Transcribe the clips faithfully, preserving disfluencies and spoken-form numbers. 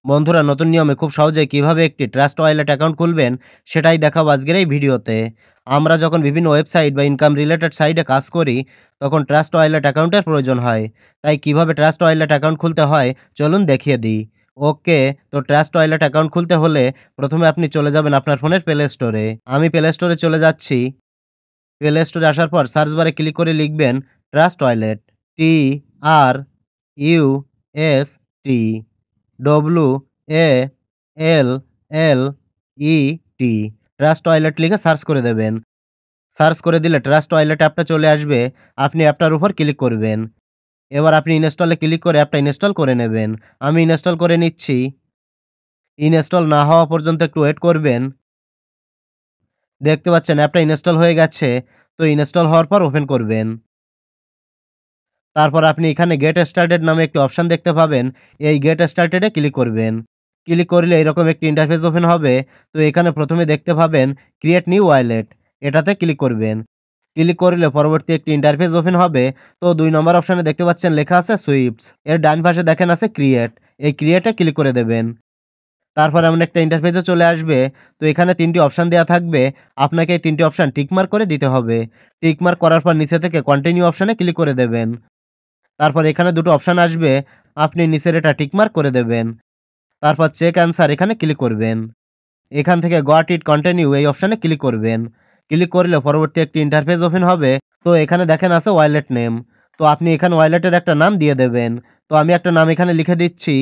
বন্ধুরা, নতুন নিয়মে খুব সহজেই কিভাবে একটি ট্রাস্ট ওয়ালেট অ্যাকাউন্ট খুলবেন সেটাই দেখাবো আজকের এই ভিডিওতে। আমরা যখন বিভিন্ন ওয়েবসাইট বা ইনকাম রিলেটেড সাইটে কাজ করি তখন ট্রাস্ট ওয়ালেট অ্যাকাউন্টের প্রয়োজন হয়। তাই কিভাবে ট্রাস্ট ওয়ালেট অ্যাকাউন্ট খুলতে হয় চলুন দেখিয়ে দিই। ওকে, তো ট্রাস্ট ওয়ালেট অ্যাকাউন্ট খুলতে হলে প্রথমে আপনি চলে যাবেন আপনার ফোনের প্লে স্টোরে। আমি প্লে স্টোরে চলে যাচ্ছি। প্লে স্টোরে আসার পর সার্চ বারে ক্লিক করে লিখবেন trust wallet, T R U S T W A L L E T trust wallet লিখে সার্চ করে দেবেন। সার্চ করে দিলে ট্রাস্ট ওয়ালেট অ্যাপটা চলে আসবে। আপনি অ্যাপটার উপর ক্লিক করবেন। এবার আপনি ইনস্টলে ক্লিক করে অ্যাপটা ইনস্টল করে নেবেন। আমি ইনস্টল করে নিচ্ছি। ইনস্টল না হওয়া পর্যন্ত একটু ওয়েট করবেন। দেখতে পাচ্ছেন অ্যাপটা ইনস্টল হয়ে গেছে। তো ইনস্টল হওয়ার পর ওপেন করবেন। তারপর আপনি এখানে গেট স্টার্টেড নামে একটি অপশান দেখতে পাবেন। এই গেট স্টার্টেডে ক্লিক করবেন। ক্লিক করলে এরকম একটি ইন্টারফেস ওপেন হবে। তো এখানে প্রথমে দেখতে পাবেন ক্রিয়েট নিউ ওয়ালেট, এটাতে ক্লিক করবেন। ক্লিক করলে পরবর্তী একটি ইন্টারফেস ওপেন হবে। তো দুই নম্বর অপশানে দেখতে পাচ্ছেন লেখা আছে সুইপস, এর ডান পাশে দেখেন আছে ক্রিয়েট, এই ক্রিয়েটে ক্লিক করে দেবেন। তারপর এমন একটা ইন্টারফেসে চলে আসবে। তো এখানে তিনটি অপশান দেওয়া থাকবে। আপনাকে এই তিনটি অপশান টিকমার্ক করে দিতে হবে। টিকমার্ক করার পর নিচে থেকে কন্টিনিউ অপশানে ক্লিক করে দেবেন। তারপর এখানে দুটো অপশান আসবে। আপনি নিচের এটা টিকমার্ক করে দেবেন। তারপর চেক অ্যান্সার এখানে ক্লিক করবেন। এখান থেকে গট ইট কন্টিনিউ এই অপশানে ক্লিক করবেন। ক্লিক করলে পরবর্তী একটি ইন্টারফেস ওপেন হবে। তো এখানে দেখেন আছে ওয়ালেট নেম। তো আপনি এখানে ওয়ালেটের একটা নাম দিয়ে দেবেন। তো আমি একটা নাম এখানে লিখে দিচ্ছি।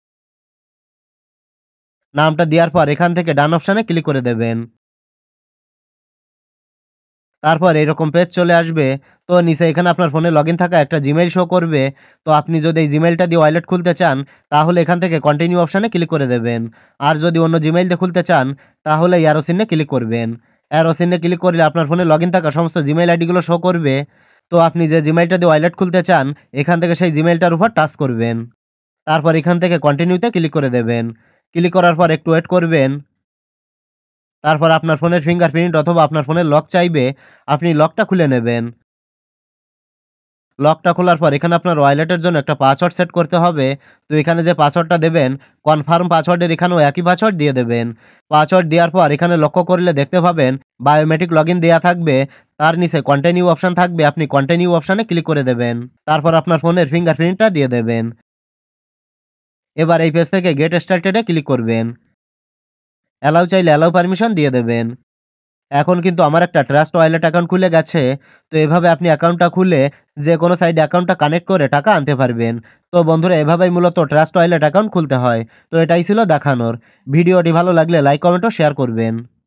নামটা দেওয়ার পর এখান থেকে ডান অপশানে ক্লিক করে দেবেন। তারপর এরকম পেজ চলে আসবে। তো নিচে এখানে আপনার ফোনে লগইন থাকা একটা জিমেইল শো করবে। তো আপনি যদি এই জিমেইলটা দিয়ে ওয়ালেট খুলতে চান তাহলে এখান থেকে কন্টিনিউ অপশানে ক্লিক করে দেবেন। আর যদি অন্য জিমেইল দিয়ে খুলতে চান তাহলে অ্যারো চিহ্নে ক্লিক করবেন। অ্যারো চিহ্নে ক্লিক করলে আপনার ফোনে লগইন থাকা সমস্ত জিমেইল আইডিগুলো শো করবে। তো আপনি যে জিমেইলটা দিয়ে ওয়ালেট খুলতে চান এখান থেকে সেই জিমেইলটার উপর টাচ করবেন। তারপর এখান থেকে কন্টিনিউতে ক্লিক করে দেবেন। ক্লিক করার পর একটু ওয়েট করবেন। তারপর আপনার ফোনের ফিঙ্গারপ্রিন্ট অথবা আপনার ফোনের লক চাইবে, আপনি লকটা খুলে নেবেন। লকটা খোলার পর এখানে আপনার ওয়ালেটের জন্য একটা পাসওয়ার্ড সেট করতে হবে। তো এখানে যে পাসওয়ার্ডটা দেবেন কনফার্ম পাসওয়ার্ডের এখানেও একই পাসওয়ার্ড দিয়ে দেবেন। পাসওয়ার্ড দেওয়ার পর এখানে লক্ষ্য করলে দেখতে পাবেন বায়োমেট্রিক লগইন দেওয়া থাকবে। তার নিচে কন্টিনিউ অপশান থাকবে, আপনি কন্টিনিউ অপশানে ক্লিক করে দেবেন। তারপর আপনার ফোনের ফিঙ্গারপ্রিন্টটা দিয়ে দেবেন। এবার এই পেজ থেকে গেট স্টার্টেডে ক্লিক করবেন। অ্যালাউ চাইলে অ্যালাউ পারমিশন দিয়ে দেবেন। এখন কিন্তু আমার একটা ট্রাস্ট ওয়ালেট অ্যাকাউন্ট খুলে গেছে। তো এভাবে আপনি অ্যাকাউন্টটা খুলে যে কোনো সাইডে অ্যাকাউন্টটা কানেক্ট করে টাকা আনতে পারবেন। তো বন্ধুরা, এভাবেই মূলত ট্রাস্ট ওয়ালেট অ্যাকাউন্ট খুলতে হয়। তো এটাই ছিল দেখানোর। ভিডিওটি ভালো লাগলে লাইক কমেন্ট ও শেয়ার করবেন।